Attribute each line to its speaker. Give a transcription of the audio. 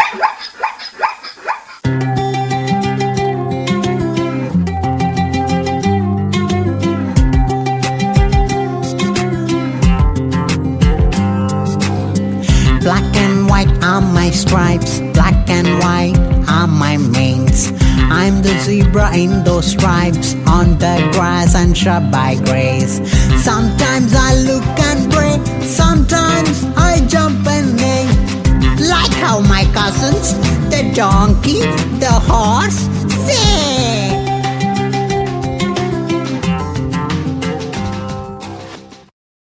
Speaker 1: Black and white are my stripes, black and white are my manes. I'm the zebra in those stripes, on the grass and shrub I graze. Sometimes I look and bray, sometimes I jump and neigh. Like how my cousins, the donkey, the horse, say.